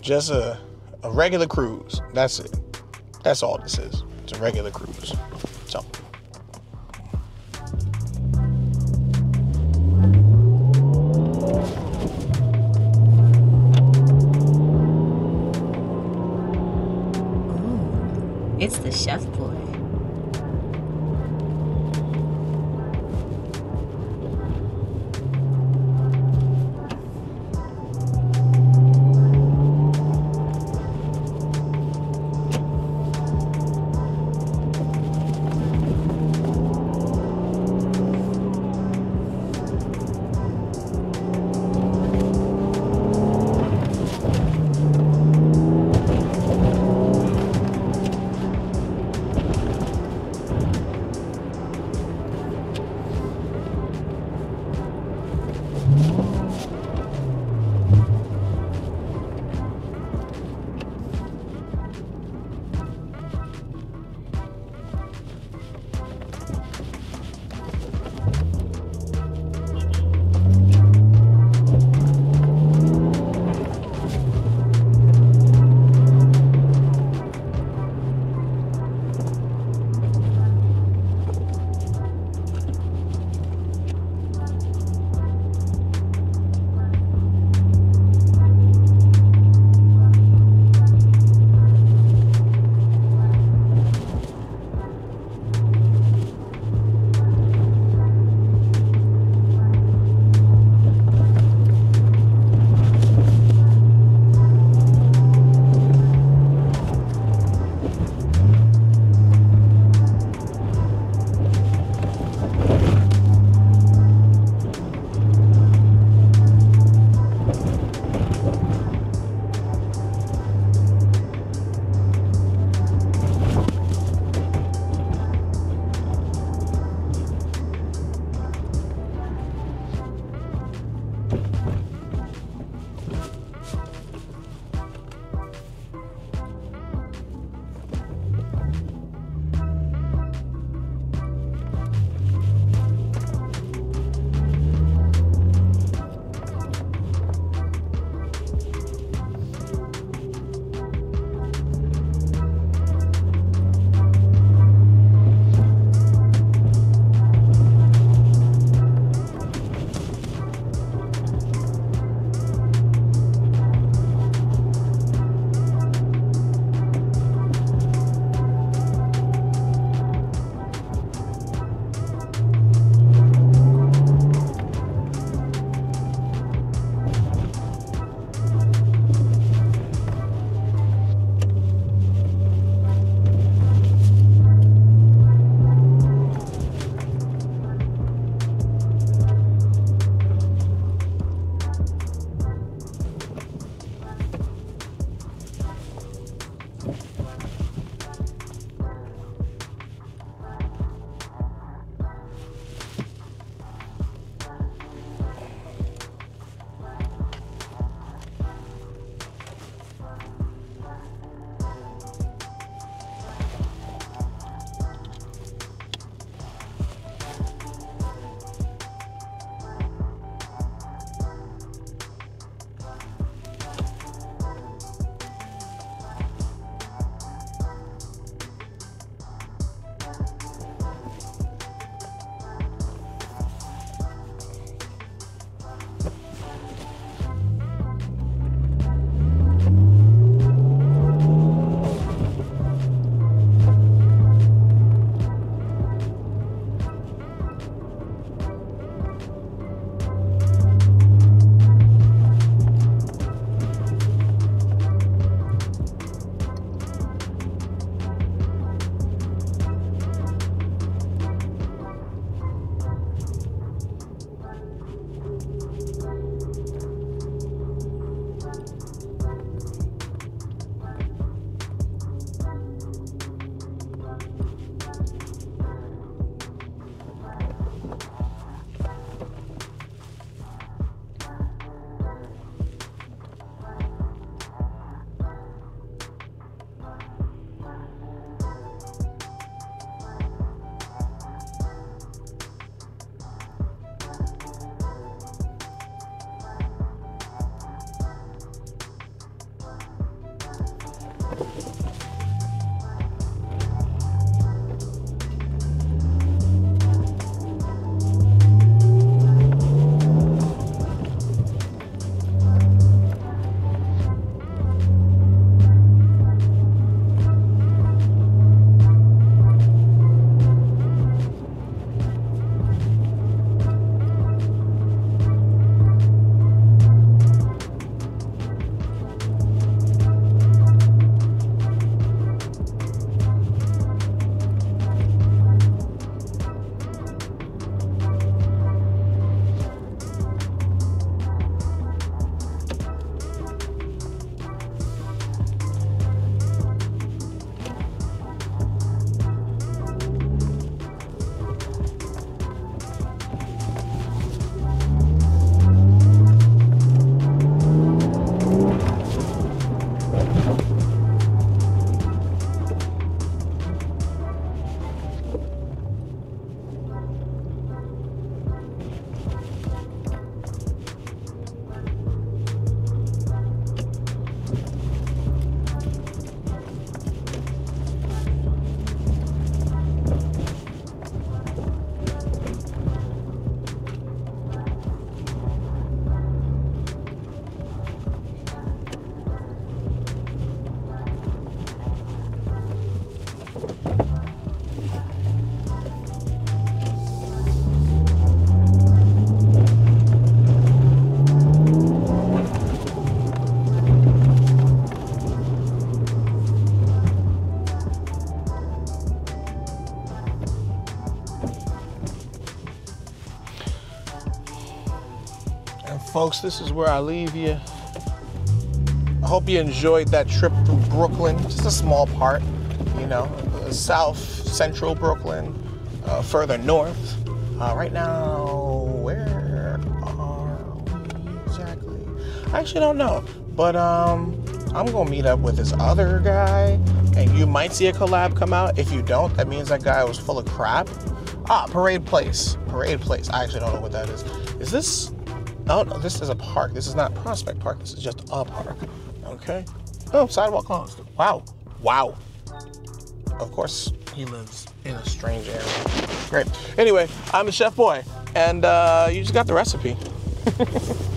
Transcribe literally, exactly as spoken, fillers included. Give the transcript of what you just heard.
Just a, a regular cruise. That's it. That's all this is. It's a regular cruise. So. Ooh, it's the chef boy. folks, this is where I leave you. I hope you enjoyed that trip through Brooklyn. Just a small part, you know, south central Brooklyn, uh, further north. Uh, right now, where are we exactly? I actually don't know, but um, I'm gonna meet up with this other guy, and you might see a collab come out. If you don't, that means that guy was full of crap. Ah, Parade Place. Parade Place. I actually don't know what that is. Is this? Oh no, this is a park. This is not Prospect Park. This is just a park. Okay. Oh, sidewalk closed. Wow. Wow. Of course, he lives in a strange area. Great. Anyway, I'm the Chef Boy, and uh, you just got the recipe.